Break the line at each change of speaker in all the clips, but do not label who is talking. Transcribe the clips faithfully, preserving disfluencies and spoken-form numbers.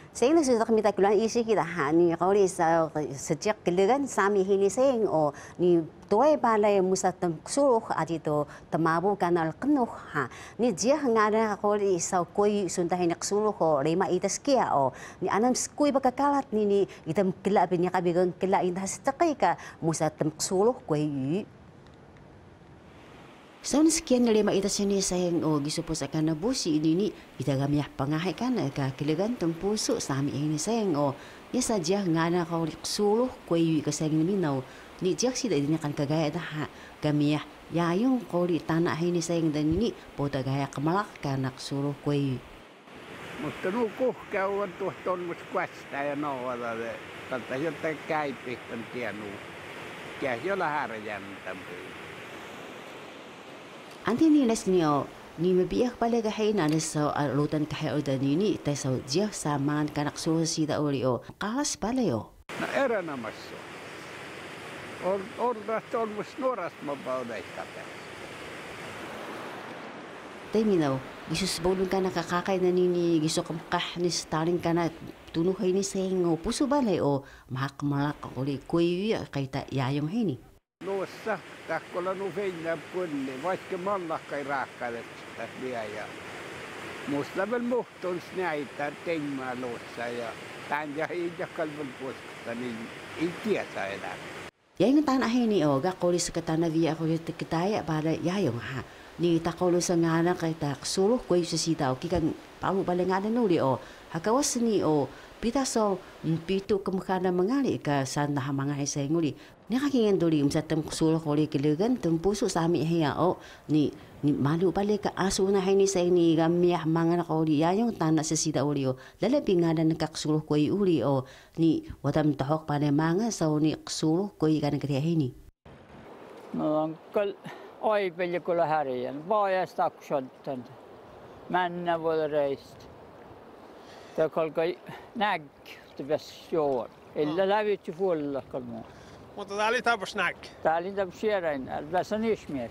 Sayang na sudah kami takulan isi kita ha ni kalau sa sejak klgan Sami ini sayang o ni tuai balai musa tem suruh aji to temabu kanal kenuh ha ni dia ngada kalau sa koi suntah nak suruh ko lima itas kia o ni anam skui bakakalat ni ni itam kila binya kabigang kila indah setekai ka musa tem suruh koi yu. So sekian dari mak ita sini sayang oh gisupos akan nabusi ini ni ita kami pangahai kan ka kilagan tempusuk Sami ini sayang oh ya saja ngana kau suluh koi ka sayang ni minau ni jak si dah kan kagaya dah kami ya ya yung kau di tanah ini sayang dan ini pota gaya kemalak kanak suluh koi.
Mutta nuku kauan tuh ton mus kuasta ja no ada de tanta jotta käypi on tienu. Käs jolla harjan tampi.
Antti Niiles ni o ni mabiyak pala kahay na sa lutan kahay o dani ni tayo sa jiyax saman kanak susi da uli o kalas pala yo.
Na era namas so. Or orda ton mus noras mabauday kata.
Tayo minaw, gisus bolong ka nakakakay na nini giso kamkah ni Stalin ka na tunuhay ni sayang o puso balay o mahakmalak uli kuy kay ta yayong hini.
Luossa takkola nu feinä punni, vaikka mallakkai raakkaudesta vielä. Musta vielä muhtun näitä tengmaa luossa ja tämän ja hiijakalman puolesta, niin ei tiedä enää.
Ja yung tanah ini o gakoli sa katana via ko yung tikitaya para yayong ha. Ni takolo sa ngana kay tak suluh ko sa sita o kikan pamu pala ngana nuli o hakawas ni o pita so pitu kemukana mengali ka sana mga isa nguli. Nakakingan duli um sa tem suluh ko kilagan tempuso Sami hiya o ni ni malu pala ka aso na hay ni sa ni gamiyah mga nakoli yayong tanah sa sita uli o lalabi nga na nagkaksuluh ko uli o ni watam tahok pa na mga sa ni suluh ko ka nagkariyahin ni.
Kal oi peli kulla härjen, bara stackskjolten. Männen var rejst. Det kolka nägg till västjord. Eller där vet ju fulla kalmo.
Mutta tää oli tapas nägg.
Tää oli tapas sierein, vässä nismier.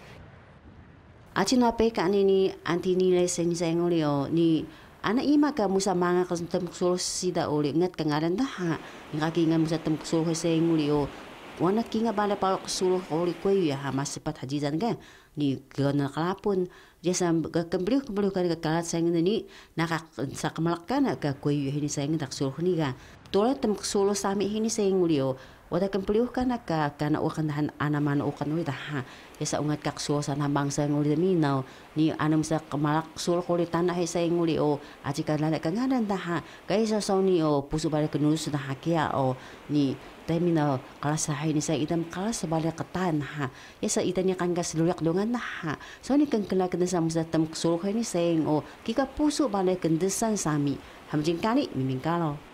Aci no peka ni ni Antti Niiles ni sayang uli o ni ana ima ka musa mga kasam sulus sida uli ngat kangaran dah ha. Ngaki musa tem sulus sayang uli o wana kinga bala palok suluh uli kuy ya ha masipat hajizan ka ni gana kalapun dia sam kembeliu kembeliu ka kalat sayang ni nakak sa kamalakkan ka kuy ini sayang tak suluh ni ka tola tem suluh Sami ini sayang uli o wada kembeliu ka ka kana ukan han anaman ukan uli ha ya sa ungat kak suluh sa nambang sayang uli minaw ni anam sa kamalak suluh uli tanah sayang uli o aci ka lala ka ngadan dah ha kay sa saw ni o puso bala kenus na hakia o ni terminal kalas sa hay ni sa itam kalas sa bala katan ha ya sa itan niya kan gas luyak dungan na ha so ni kan kala kan sa musa tam sulok hay ni sayang o kika puso bala kendesan Sami hamjing kali miming kalo.